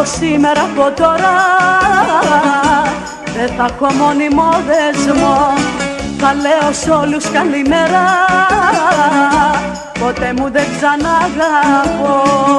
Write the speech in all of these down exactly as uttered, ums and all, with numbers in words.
Από σήμερα, από τώρα, δεν θα έχω μόνιμο δεσμό. Θα λέω σ' όλους καλημέρα, ποτέ μου δεν ξαναγαπώ.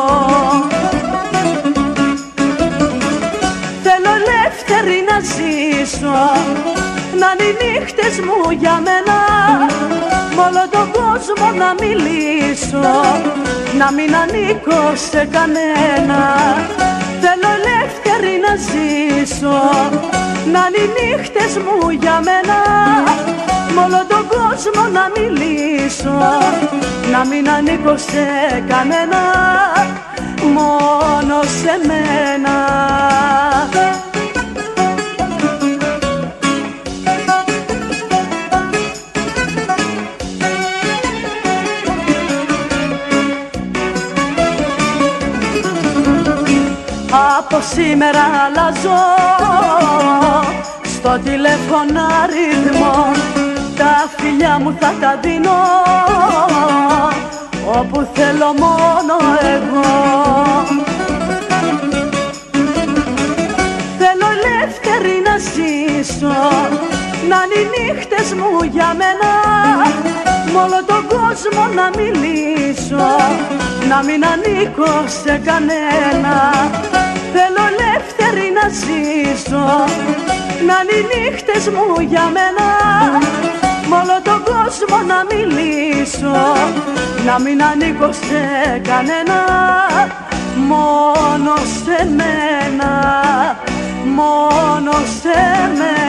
Θέλω ελεύθερη να ζήσω, να είναι οι νύχτες μου για μένα, μ' όλο τον κόσμο να μιλήσω, να μην ανήκω σε κανένα. Θέλω ελεύθερη να ζήσω, να είναι οι νύχτες μου για μένα, μ' όλο τον κόσμο να μιλήσω, να μην ανήκω σε κανένα, μόνο σε μένα. Από σήμερα αλλάζω στο τηλέφωνο αριθμό, τα φιλιά μου θα τα δίνω όπου θέλω μόνο εγώ. Θέλω ελεύθερη να ζήσω, να είναι οι νύχτες μου για μένα, μ' όλο τον κόσμο να μιλήσω, να μην ανήκω σε κανένα. Θέλω ελεύθερη να ζήσω, να είναι οι νύχτες μου για μένα, μ' όλο τον κόσμο να μιλήσω, να μην ανήκω σε κανένα, μόνο σε μένα, μόνο σε μένα.